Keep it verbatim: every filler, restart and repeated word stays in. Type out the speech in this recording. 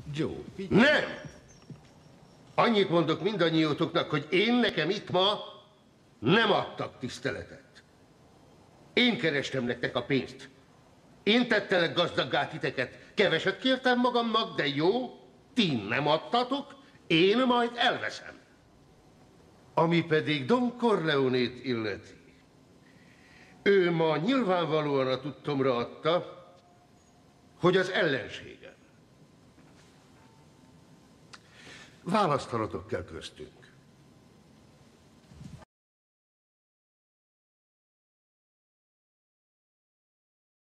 Joe, figyelj. Nem! Annyit mondok mindannyiótoknak, hogy én nekem itt ma nem adtak tiszteletet. Én kerestem nektek a pénzt. Én tettelek gazdaggá titeket. Keveset kértem magamnak, de jó, ti nem adtatok, én majd elveszem. Ami pedig Don Corleonét illeti. Ő ma nyilvánvalóan a tudtomra adta, hogy az ellenségem. Választanatok kell köztünk.